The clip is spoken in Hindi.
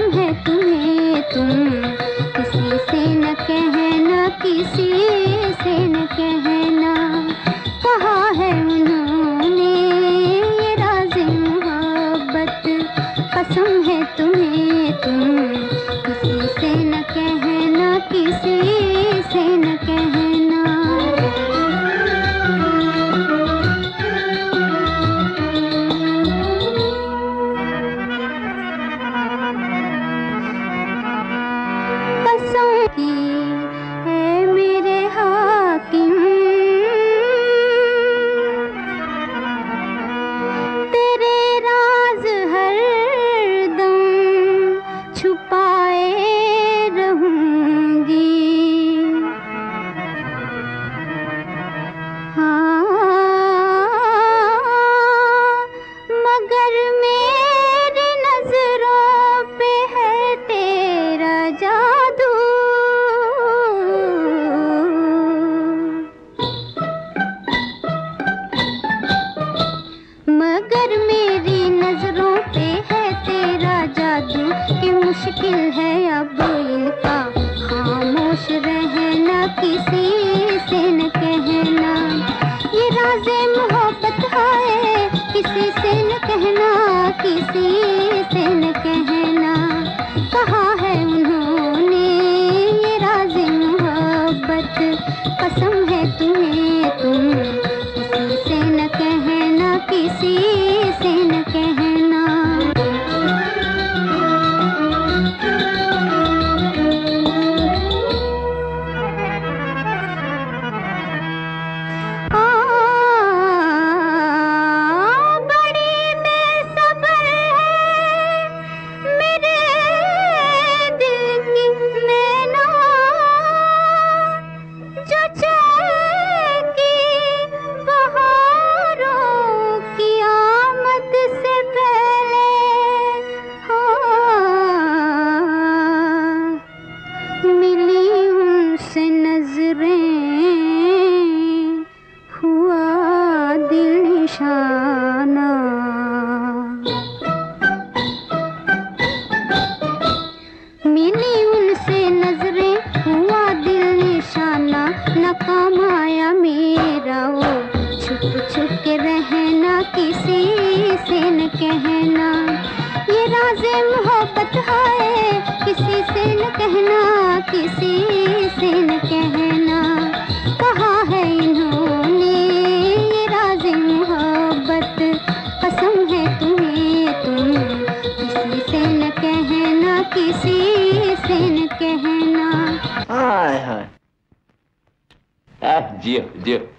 कसम है तुम्हें, तुम किसी से न कहना, किसी से न कहना। कहा है उन्होंने ये राज़ मोहब्बत, कसम है तुम्हें, तुम किसी से न कहना, किसी से न कहना। कसम की है मेरे हाकिम, तेरे राज हर दम छुपाए रहूंगी। हाँ, मगर मेरी नजरों पे है तेरा जादू। मगर मेरी नजरों पे है तेरा जादू, कि मुश्किल है अब इनका खामोश रहना, किसी से न कहना। ये राज़े मोहब्बत है, किसी से न कहना, किसी से न कहना। कहा है उन्होंने ये राज़े मोहब्बत, कसम है तुम्हें, तुम किसी से न कहना, किसी से न कहना। बड़ी बेसब्र है मेरे दिल की नैना, जो चहकी बहारों की आमद से पहले मिली उनसे नजरें, हुआ दिल निशाना। मिली उनसे नजरें, हुआ दिल निशाना। नाकाम आया मेरा वो छुप छुप के रहना, किसी से न कहना। ये राज़े मोहब्बत है, किसी से न कहना, किसी से न कहना। कहा है इन्होंने ये राज़े मोहब्बत, कसम है तुम्हें, तुम किसी से न कहना, किसी से न कहना। हाय हाय, जियो जियो।